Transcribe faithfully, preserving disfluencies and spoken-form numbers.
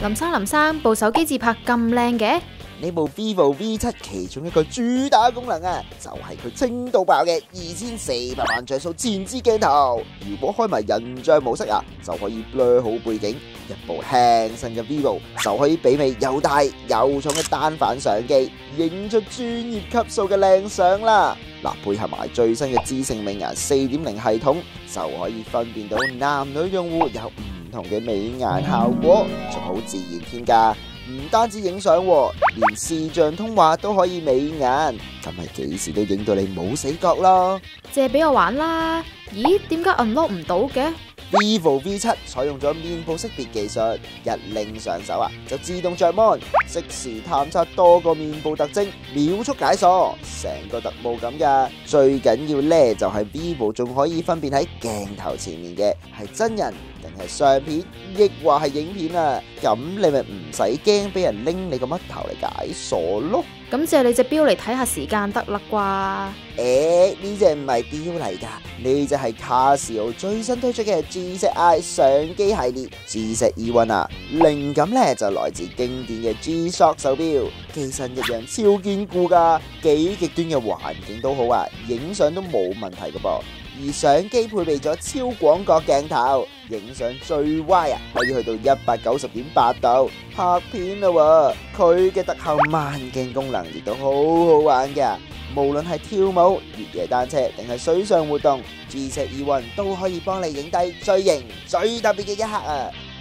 林生林生，部手機自拍咁靚嘅？ 呢部 vivo V 七其中一個主打功能啊，就係佢清到爆嘅二千四百萬像素前置鏡頭。如果開埋人像模式啊，就可以 blur 好背景。一部輕身嘅 vivo 就可以媲美又大又重嘅單反相機，影出專業級數嘅靚相啦。嗱，配合埋最新嘅知性美顏四點零系統，就可以分辨到男女用戶有唔同嘅美顏效果，仲好自然添㗎。唔單止影相，連視像通話都可以美顏，咁咪幾時都影到你冇死角咯。 借俾我玩啦！咦，點解 unlock 唔到嘅？ vivo V 七採用咗面部識別技術，一拎上手啊就自動着 mon， 即時探測多個面部特徵，秒速解鎖，成個特務咁噶。最緊要呢，就係 vivo 仲可以分辨喺鏡頭前面嘅係真人定係相片，亦或係影片啊。咁你咪唔使驚俾人拎你個乜頭嚟解鎖咯。 咁借你隻錶嚟睇下時間得啦啩？ 誒，呢隻唔係錶嚟噶，呢隻係卡西歐最新推出嘅 G Z I 相機系列 G Z E 一啊。靈感呢就來自經典嘅 G-Shock 手錶，機身一樣超堅固噶，幾極端嘅環境都好啊，影相都冇問題噶噃。而相機配備咗超廣角鏡頭，影相最歪啊，可以去到一百九十點八度拍片啦喎。佢嘅特效慢鏡功能亦都好好玩噶，無論係跳舞、越野單車定係水上活動，G Z E 一都可以幫你影低最型最特別嘅一刻啊！